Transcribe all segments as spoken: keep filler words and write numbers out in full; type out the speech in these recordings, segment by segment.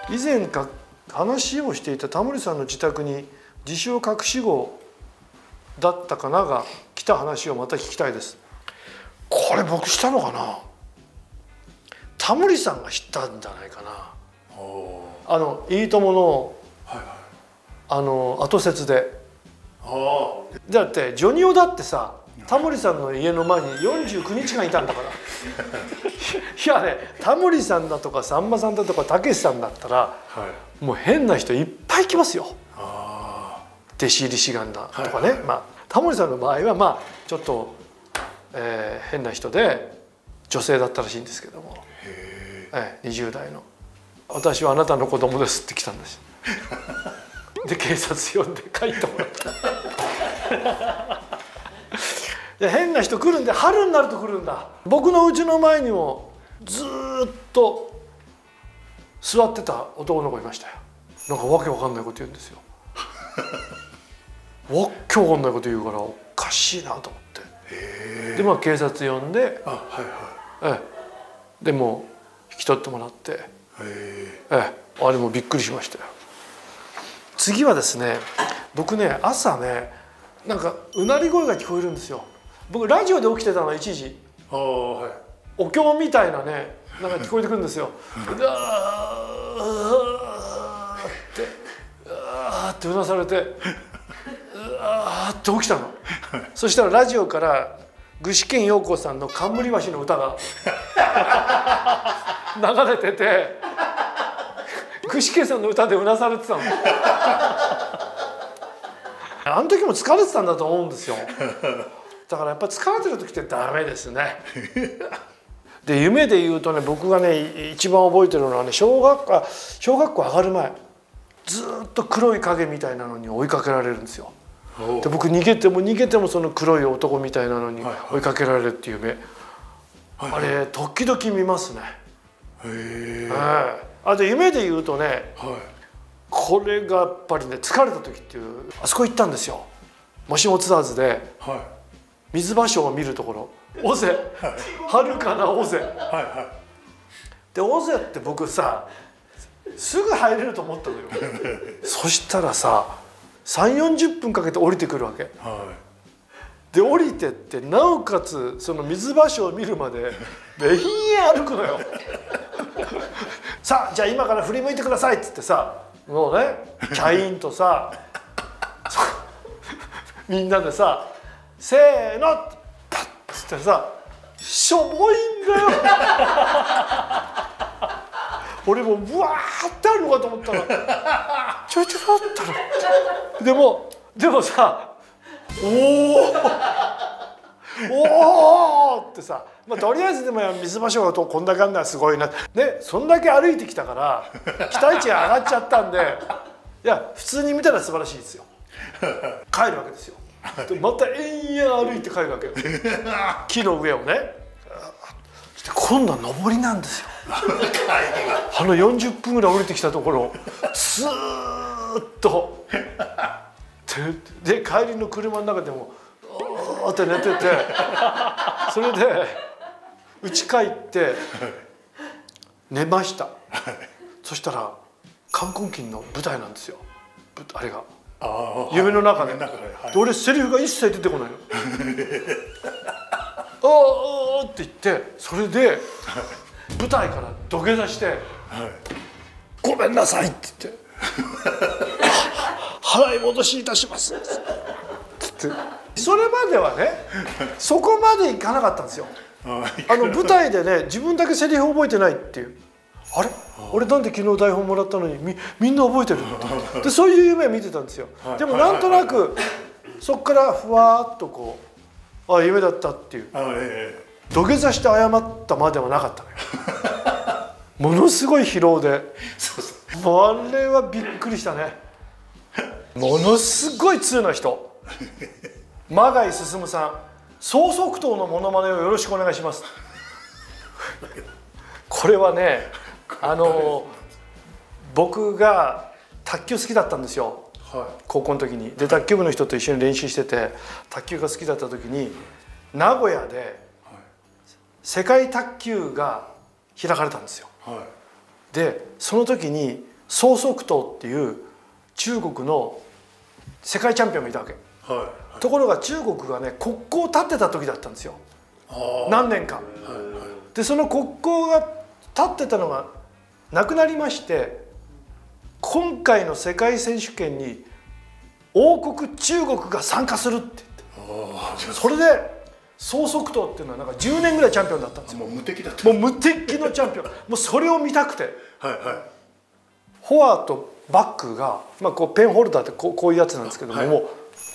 以前か話をしていたタモリさんの自宅に自称隠し子だったかなが来た話をまた聞きたいです。これ僕したのかな。タモリさんが知ったんじゃないかな。あのいいともの、はいはい、あの後説で。だってジョニオだってさ、タモリさんの家の前によんじゅうくにちかんいたんだから。いやね、タモリさんだとかさんまさんだとかたけしさんだったら、はい、もう変な人いっぱい来ますよ。弟子入り志願だとかね、はいはい、まあタモリさんの場合はまあちょっと、えー、変な人で女性だったらしいんですけども、えー、にじゅう代の「私はあなたの子供です」って来たんです。で警察呼んで帰ってもらった。で変な人来るんで、春になると来るんだ。僕の家の前にもずっと座ってた男の子いましたよ。なんかわけわかんないこと言うんですよ。わっけわかんないこと言うからおかしいなと思って。でまあ警察呼んで、あ、はいはい、ええ、でも引き取ってもらって、ええ、あれもびっくりしましたよ。次はですね、僕ね朝ねなんかうなり声が聞こえるんですよ。僕ラジオで起きてたのは一時、はい、お経みたいなねなんか聞こえてくるんですよ。うわーってうわーってうなされてうわーって起きたの。そしたらラジオから具志堅用高さんの「冠橋」の歌が流れてて、具志堅さんの歌でうなされてたの。あの時も疲れてたんだと思うんですよ。だからやっぱり疲れてる時ってダメですね。で夢で言うとね、僕がね一番覚えてるのはね、小学校小学校上がる前ずっと黒い影みたいなのに追いかけられるんですよ。で僕逃げても逃げてもその黒い男みたいなのに追いかけられるっていう夢、はいはい、あれ時々見ますね。へえ。あと夢で言うとね、はい、これがやっぱりね疲れた時っていうあそこ行ったんですよ。もしもツアーズで、はい、水芭蕉を見るところ、尾瀬、はるかな尾瀬、はいはい、で尾瀬って僕さすぐ入れると思ったのよ。そしたらささんじゅうよんじゅっぷんかけて降りてくるわけ、はい、で降りてってなおかつその水芭蕉を見るまで延々歩くのよ。さあじゃあ今から振り向いてくださいっつってさ、もうねキャインとさみんなでさせーのパッつってさしょぼいんだよ。俺もううわーってあるのかと思ったらちょいちょいったの。でもでもさおおおおってさ、まあ、とりあえずでも水芭蕉がこんだけあるのはすごいな。でそんだけ歩いてきたから期待値が上がっちゃったんで、いや普通に見たら素晴らしいですよ。帰るわけですよ。でまた延々歩いて帰るわけよ。木の上をね。そして今度は上りなんですよ。あのよんじゅっぷんぐらい降りてきたところをずーっとで帰りの車の中でもあーって寝てて、それで家帰って寝ました。そしたら冠婚金の舞台なんですよ、あれが。夢の中で、で俺セリフが一切出てこないの。ああって言って、それで舞台から土下座して「ごめんなさい」って言って「払い戻しいたします」って言って、それまではねそこまでいかなかったんですよ。あの舞台でね自分だけセリフ覚えてないっていう。あれ俺なんで昨日台本もらったのに み, みんな覚えてるので、そういう夢を見てたんですよ。でもなんとなくそこからふわっとこう、あ夢だったっていう、土下座して謝ったまではなかったのよ。ものすごい疲労で、もうあれはびっくりしたね。ものすごい通な人、間貝進さん、総即答のモノマネをよろしくお願いします。これはね、あの僕が卓球好きだったんですよ、はい、高校の時に。で卓球部の人と一緒に練習してて、卓球が好きだった時に名古屋で世界卓球が開かれたんですよ、はい、でその時に曽則東っていう中国の世界チャンピオンがいたわけ、 はいはい、 ところが中国がね国交を立ってた時だったんですよ、何年か。でその国交が立ってたのがなくなりまして、今回の世界選手権に王国中国が参加するって言って、それで曽則東っていうのはなんかじゅうねんぐらいチャンピオンだったんですよ。 もう無敵だった。 もう無敵のチャンピオン。もうそれを見たくて、 はいはい、 フォアとバックが、まあ、こうペンホルダーってこう、こういうやつなんですけども、はい、も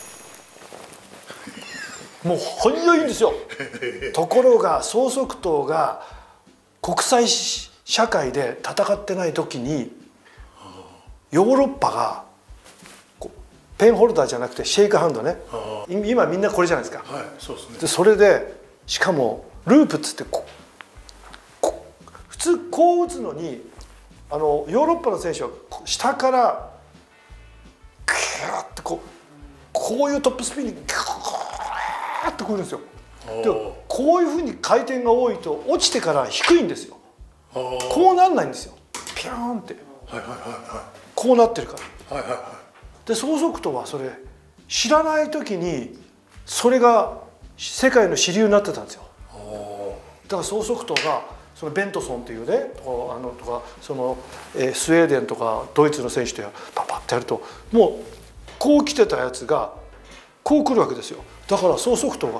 うもう早いんですよ。ところが曽則東が国際社会で戦ってない時にヨーロッパがペンホルダーじゃなくてシェイクハンドね、今みんなこれじゃないですか。 はい、そうですね。 でそれでしかもループっつってここ普通こう打つのにあのヨーロッパの選手は下からグーッてこうこういうトップスピンにグーッとくるんですよ。でこういうふうに回転が多いと落ちてから低いんですよ。こうなんないんですよ。ピャーンって、はいはいはいはい、こうなってるから。はいはいはい、で曽則東はそれ知らない時にそれが世界の主流になってたんですよ。だから曽則東がそのベントソンっていうねあのとかその、えー、スウェーデンとかドイツの選手とパパッてやるともうこう来てたやつがこう来るわけですよ。だから曽則東が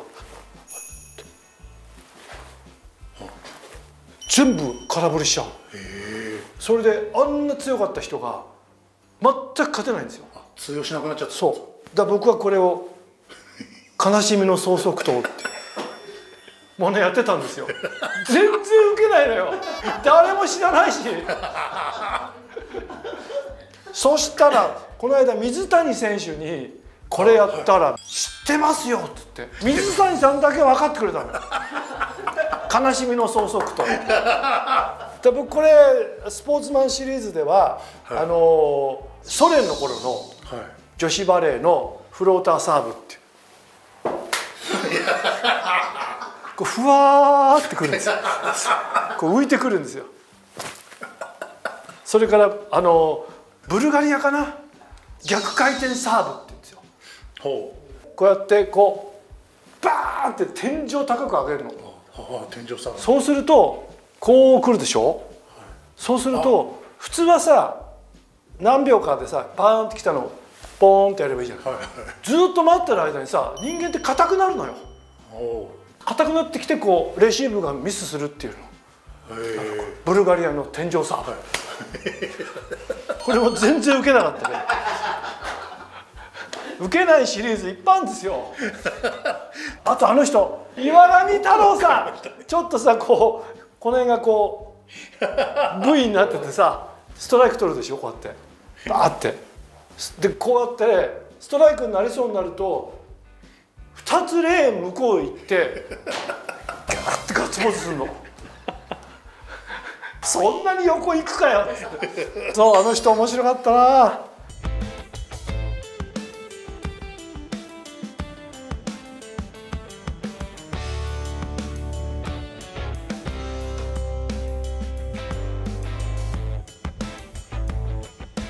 全部空振りしちゃう。それであんな強かった人が全く勝てないんですよ。 通用しなくなっちゃった。 そうだから僕はこれを悲しみの曽則東ってもうねやってたんですよ。全然ウケないのよ。誰も知らないし。そしたらこの間水谷選手にこれやったら「知ってますよ」って言って水谷さんだけ分かってくれたのよ。悲しみの曽則東。で僕これスポーツマンシリーズでは、はい、あのソ連の頃の女子バレーのフローターサーブっていうこうふわーってくるんですよ。こう浮いてくるんですよ。それからあのブルガリアかな、逆回転サーブって言うんですよ。ほうこうやってこうバーンって天井高く上げるの。 天井サーブ。 そうするとこう来るでしょ。そうすると普通はさ何秒かでさパーンってきたのをポーンってやればいいじゃない、はいはい、ずっと待ってる間にさ人間って硬くなるのよ。硬くなってきてこうレシーブがミスするっていうの。ブルガリアの天井サーブ、はい、これも全然ウケなかったね。ウケないシリーズいっぱいあるんですよ。あとあの人岩波太郎さんちょっとさこうこの辺がこう V になっててさストライク取るでしょ、こうやってバーってでこうやってストライクになりそうになるとふたつレーン向こう行ってガーッてガッツポーズするの。そんなに横行くかよっつって。そうあの人面白かったな。